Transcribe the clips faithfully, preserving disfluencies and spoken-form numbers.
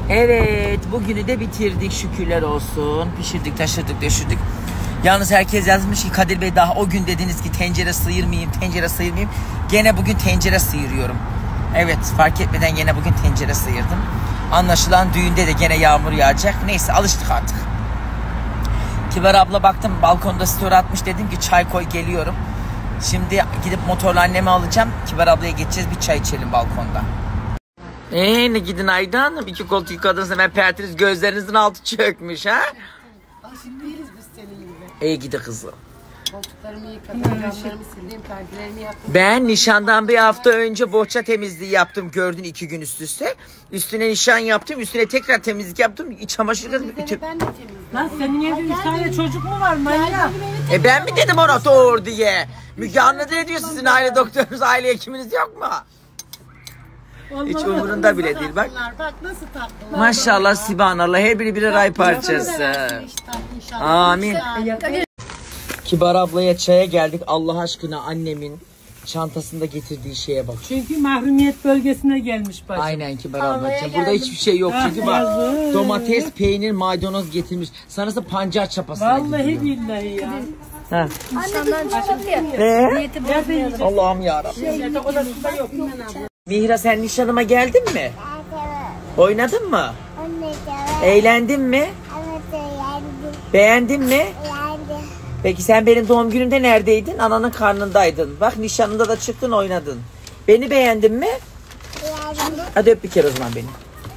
Evet, bugünü de bitirdik şükürler olsun. Pişirdik, taşırdık, döşürdük. Yalnız herkes yazmış ki Kadir Bey daha o gün dediniz ki tencere sıyırmayayım, tencere sıyırmayayım. Gene bugün tencere sıyırıyorum. Evet, fark etmeden gene bugün tencere sıyırdım. Anlaşılan düğünde de gene yağmur yağacak. Neyse, alıştık artık. Kibar abla baktım balkonda story atmış, dedim ki çay koy geliyorum. Şimdi gidip motorla annemi alacağım. Kibar ablaya geçeceğiz, bir çay içelim balkonda. Eee ne gidin Ayda Hanım, iki koltuk yıkadınız hemen pertiniz, gözlerinizin altı çökmüş ha. Alışık değiliz biz senin gibi. İyi gidi kızım. Koltuklarımı yıkadım, camlarımı sildim, perdelerimi yaptım. Ben nişandan bir hafta önce bohça temizliği yaptım, gördün, iki gün üst üste. Üstüne nişan yaptım, üstüne tekrar temizlik yaptım. İç çamaşır yıkadım. Ben de temizledim. Lan senin evde üç tane çocuk mu var manyak? E ben mi dedim ona doğur diye? Müge Anlı ne diyor, sizin aile doktorunuz, aile hekiminiz yok mu? Hiç umurunda bile değil bak. Bak nasıl tatlılar. Maşallah, Sübhanallah, her biri birer ay parçası. Amin. Kibar ablaya çaya geldik. Allah aşkına annemin çantasında getirdiği şeye bak. Çünkü mahrumiyet bölgesine gelmiş bacım. Aynen Kibar ablacığım. Burada hiçbir şey yok. Çünkü bak, domates, peynir, maydanoz getirmiş. Sanırsın pancar çapasına gidiyor. Vallahi billahi ya. Ha. Annemden çıkıp ya. Ee? Niyeti bozmayalım. Allah'ım yarabbim. Yatak odasında yok. Mihra, sen nişanıma geldin mi? Oynadın mı? Eğlendin mi? Evet, eğlendim. Beğendin mi? Eğlendim. Peki sen benim doğum günümde neredeydin? Ananın karnındaydın. Bak, nişanında da çıktın, oynadın. Beni beğendin mi? Eğlendim. Hadi öp bir kere o zaman beni.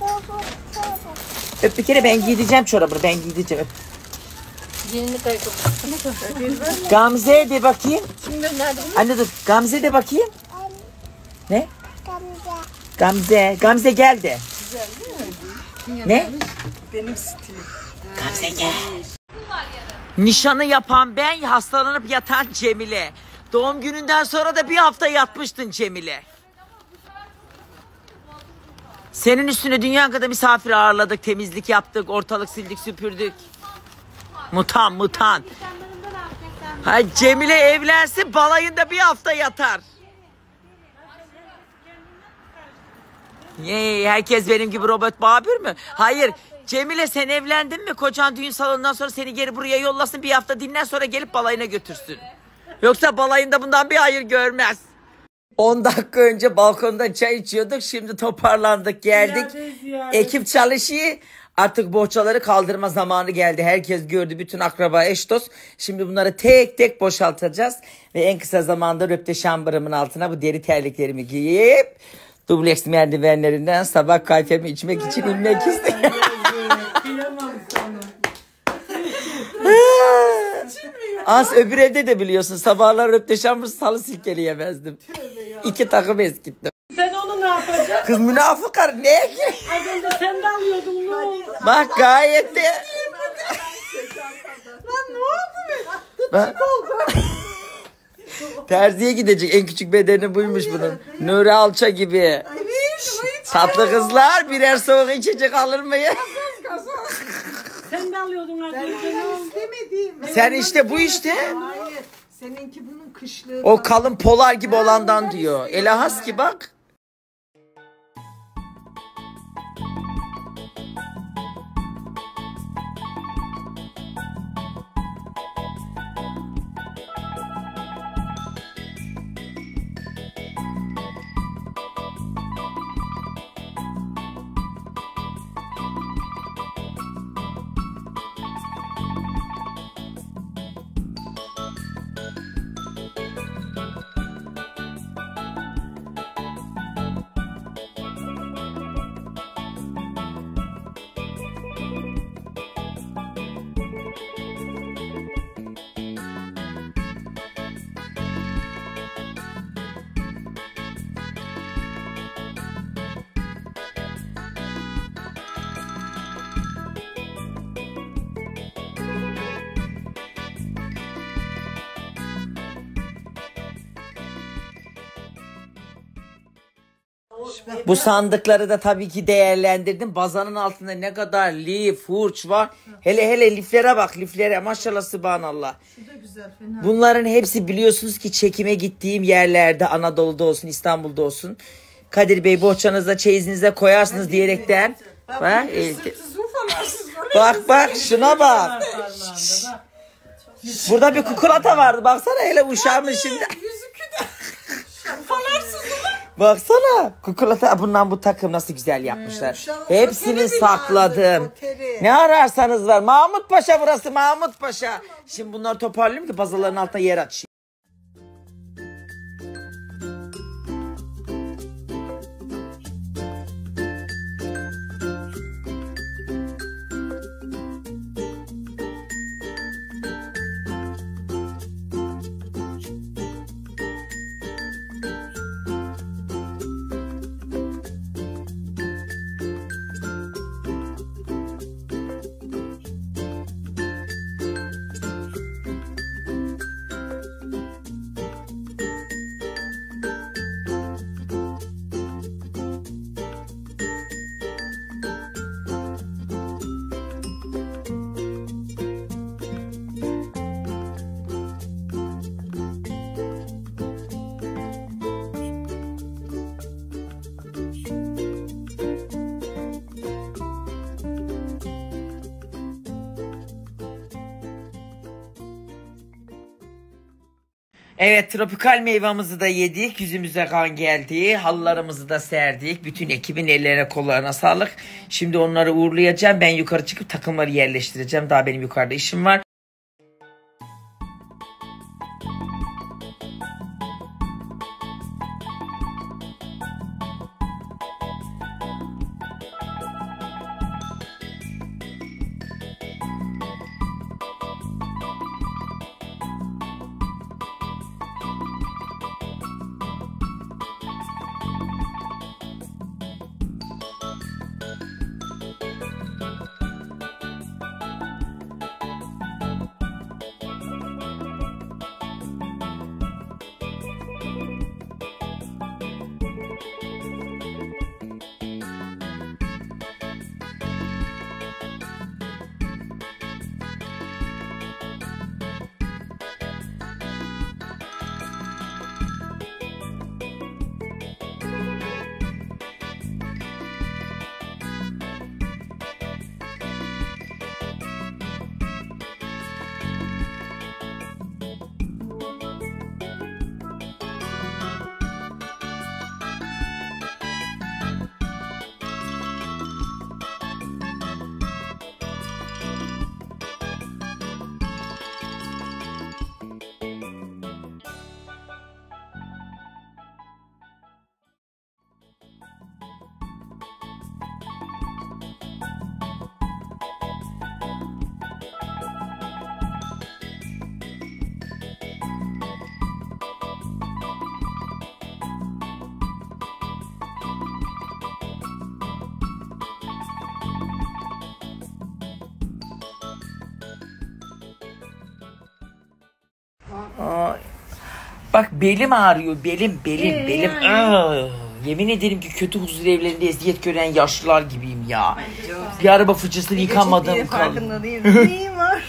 Öp bir kere, ben giydireceğim çorabını. Ben giydireceğim. Öp. Gelinlik ayakkabı. Gamze de bakayım. Kim gönderdi bunu? Anne dur. Gamze de bakayım. Ne? Gamze. Gamze. Gamze gel de. Ne? Benim stilim. Gamze gel. Nişanı yapan ben, hastalanıp yatan Cemile. Doğum gününden sonra da bir hafta yatmıştın Cemile. Senin üstüne dünya kadar misafir ağırladık, temizlik yaptık, ortalık sildik, süpürdük. Mutan mutan. Ha, Cemile evlensin, balayında bir hafta yatar. Yey, herkes benim gibi robot babür mü? Hayır. Cemile, sen evlendin mi? Kocan düğün salonundan sonra seni geri buraya yollasın, bir hafta dinlen, sonra gelip balayına götürsün. Yoksa balayında bundan bir hayır görmez. on dakika önce balkonda çay içiyorduk, şimdi toparlandık, geldik. Ekip çalışıyor. Artık bohçaları kaldırma zamanı geldi. Herkes gördü, bütün akraba, eş dost. Şimdi bunları tek tek boşaltacağız. Ve en kısa zamanda röpte şambırımın altına bu deri terliklerimi giyip dubleks merdivenlerinden sabah kahvemi içmek için inmek istiyorum. Az öbür evde de biliyorsun, sabahlar röpte şambır, salı silkeleyemezdim. İki takım eskittim. Sen onu ne yapacaksın? Kız münafıkar ne ki? Az önce sen de alıyordun, ne oldu? Bak gayet de. Lan ne oldu be? Bak. Terziye gidecek, en küçük bedeni buymuş bunun. Nuri Alça gibi. Tatlı kızlar, birer soğuk içecek alır mıyım? Sen de alıyordun az önce, ne oldu? İstemediğim. Sen işte bu işte. Hayır. Seninki bunun kışlığı. O kalın polar gibi olandan diyor. Elahas ki bak. Bu sandıkları da tabii ki değerlendirdim. Bazanın altında ne kadar lif, hurç var. Hele hele liflere bak, liflere maşallah subhanallah. Şu da güzel, fena. Bunların hepsi biliyorsunuz ki çekime gittiğim yerlerde, Anadolu'da olsun, İstanbul'da olsun. Kadir Bey bohçanıza, çeyizinize koyarsınız diyerekten Bak, elde. Bak bak şuna bak. Burada bir kukulata vardı. Baksana hele uşağımın şimdi. Baksana kukulata, bundan bu takım nasıl güzel yapmışlar. Hepsini sakladım. Ne ararsanız var. Mahmut Paşa burası, Mahmut Paşa. Şimdi bunları toparlayayım ki bazaların altına yer açayım. Evet, tropikal meyvamızı da yedik. Yüzümüze kan geldi. Halılarımızı da serdik. Bütün ekibin ellerine kollarına sağlık. Şimdi onları uğurlayacağım. Ben yukarı çıkıp takımları yerleştireceğim. Daha benim yukarıda işim var. Aa, bak belim ağrıyor, belim, belim, ee, belim. Yani. Aa, yemin ederim ki kötü huzur evlerinde eziyet gören yaşlılar gibiyim ya. Bir araba fıçısını yıkamadım. Farkında değilim. Neyim var?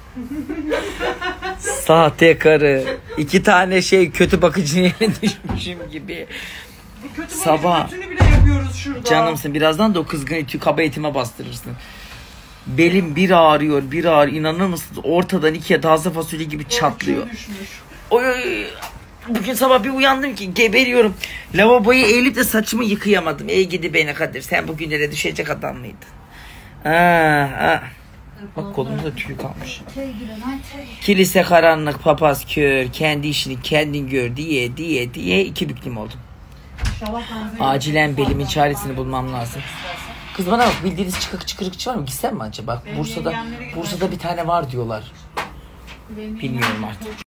Sahte karı. İki tane şey kötü bakıcının yerine düşmüşüm gibi. Kötü sabah bile yapıyoruz şurada. Canımsın, birazdan da o kızgın iti kaba etime bastırırsın. Belim bir ağrıyor, bir ağrıyor. İnanır mısınız? Ortadan ikiye taze fasulye gibi çatlıyor. Oy, oy. Bugün sabah bir uyandım ki geberiyorum. Lavaboya eğilip de saçımı yıkayamadım. Ey gidi beni Kadir. Sen bugünlere düşecek adam mıydın? Aa, aa. Bak kolumda tüy kalmış. Kilise karanlık, papaz kör. Kendi işini kendin gör diye diye diye iki büklüm oldum. Acilen belimin çaresini bulmam lazım. Kız bana bak, bildiğiniz çıkık çıkırıkçı var mı? Gitsem mi acaba? Bursa'da Bursa'da bir tane var diyorlar. Bilmiyorum artık.